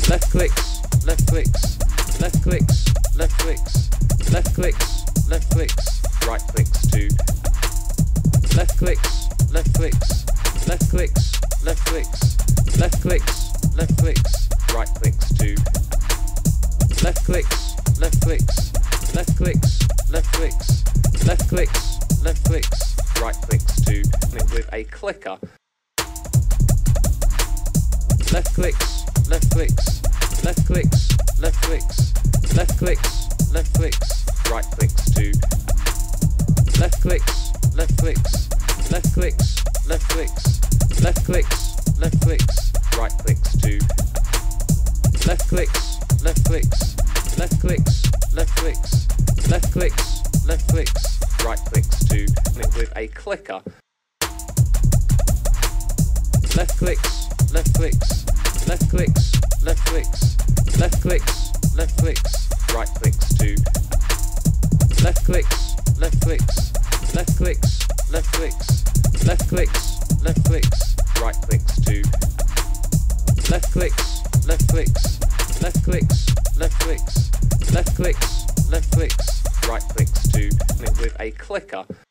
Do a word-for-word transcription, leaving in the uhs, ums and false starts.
left clicks, left clicks, left clicks, left clicks, left clicks, left clicks, right clicks two, left clicks, left clicks, left clicks, left clicks, left clicks, left clicks, right clicks two, left clicks, left clicks, left clicks, left clicks, left clicks, left clicks, right clicks two, with a clicker. Left clicks, left clicks, left clicks, left clicks, left clicks, left clicks, right clicks two, left clicks, left clicks, left clicks, left clicks, left clicks, left clicks, right clicks two, left clicks, left clicks, left clicks, left clicks, left clicks, left clicks, right clicks two, with a clicker. Left clicks, left clicks, left clicks, left clicks, left clicks, left clicks, right clicks two, left clicks, left clicks, left clicks, left clicks, left clicks, left clicks, right clicks two, left clicks, left clicks, left clicks, left clicks, left clicks, left clicks, right clicks two, with a clicker.